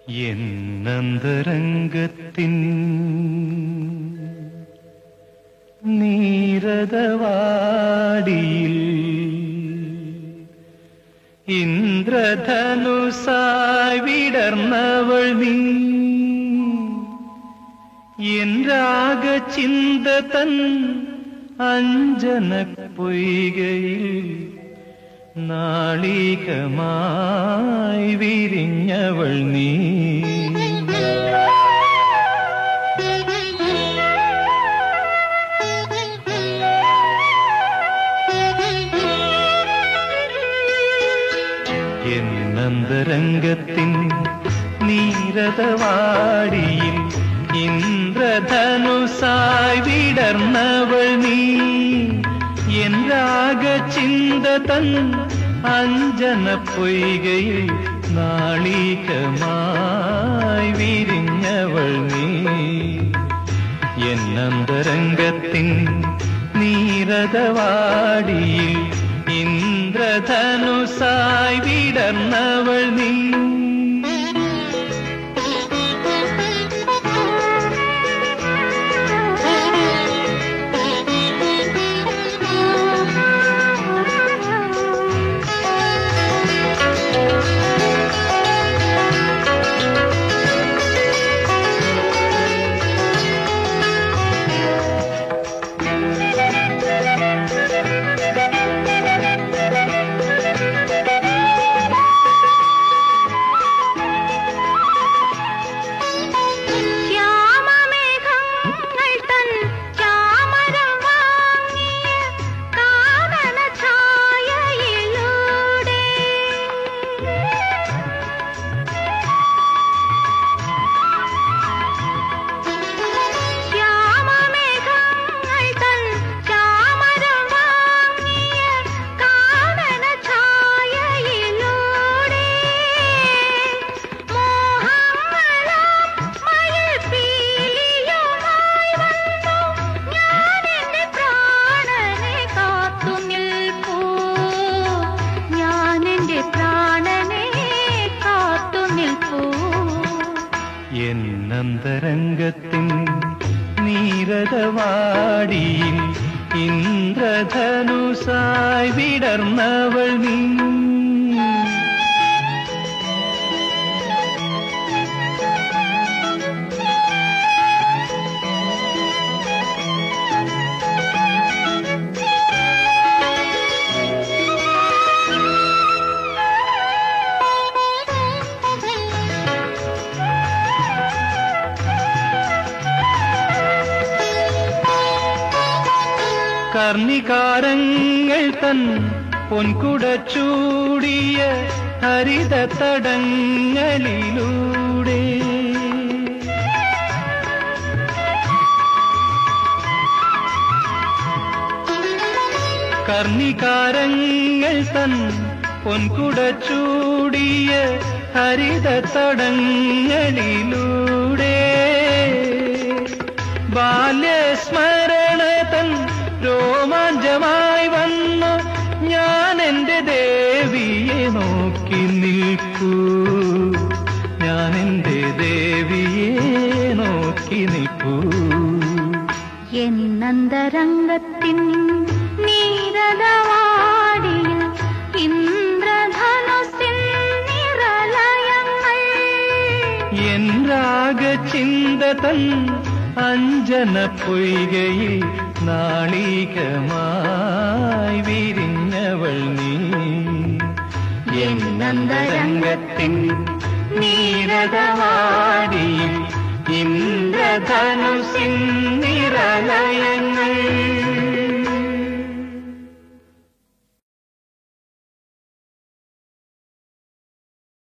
എന്നന്തരംഗത്തിൻ നീരദവാടിയിൽ ഇന്ദ്രധനുസായി വിടർന്നവൾ നീ എൻ രാഗചിന്ത തൻ അഞ്ജനപ്പൊയ്കയിൽ നാളികമായി വിരിഞ്ഞവൾ നീ. എന്നന്തരംഗത്തിൻ നീരദവാടിയിൽ ഇന്ദ്രധനുസായി വിടർന്നവൾ നീ എൻ രാഗചിന്ത തൻ അഞ്ജനപ്പൊയ്കയിൽ നാളികമായി വിരിഞ്ഞവൾ നീ. എന്നന്തരംഗത്തിൻ നീരദവാടിയിൽ ഇന്ദ്രധനുസായി വിടർന്നവൾ നീ. എന്നന്തരംഗത്തിൻ നീരദവാടിയിൽ ഇന്ദ്രധനുസായി വിടർന്നവൾ നീ. കർണികാരങ്ങൾ തൻ പൊൻകുട ചൂടിയ ഹരിത തടങ്ങളിലൂടെ കർണികാരങ്ങൾ തൻ പൊൻകുട ചൂടിയ ഹരിത തടങ്ങളിലൂടെ ബാല്യസ്മരണ തൻ രോമാഞ്ചമായി വന്നു ഞാൻ എൻ്റെ ദേവിയെ നോക്കി നിൽക്കൂ, ഞാൻ എൻ്റെ ദേവിയെ നോക്കി നിൽക്കൂ. എന്നന്തരംഗത്തിൻ നീരദവാടിയിൽ ഇന്ദ്രധനുസിൻ നിറലയങ്ങൾ എൻ രാഗചിന്ത തൻ അഞ്ജനപ്പൊയ്കയിൽ നാളികമായി വിരിഞ്ഞവൾ നീ. എന്നന്തരംഗത്തിൻ നീരദവാടിയിൽ ഇന്ദ്രധനുസിൻ നിറലയങ്ങൾ